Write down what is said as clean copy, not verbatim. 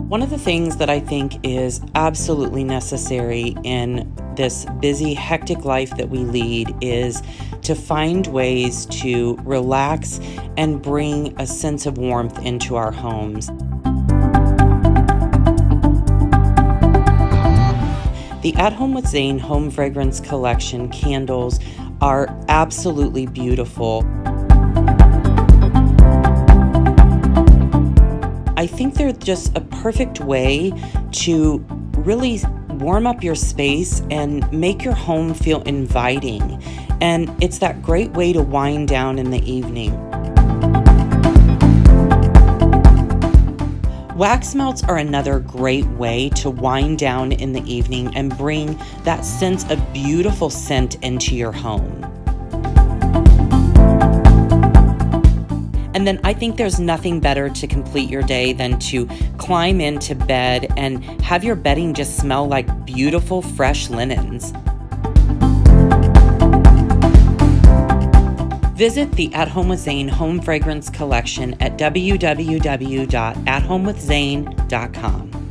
One of the things that I think is absolutely necessary in this busy, hectic life that we lead is to find ways to relax and bring a sense of warmth into our homes. The At Home with Zane Home Fragrance Collection candles are absolutely beautiful. I think they're just a perfect way to really warm up your space and make your home feel inviting. And it's that great way to wind down in the evening. Wax melts are another great way to wind down in the evening and bring that sense of beautiful scent into your home. And then I think there's nothing better to complete your day than to climb into bed and have your bedding just smell like beautiful, fresh linens. Visit the At Home with Zane Home Fragrance Collection at www.athomewithzane.com.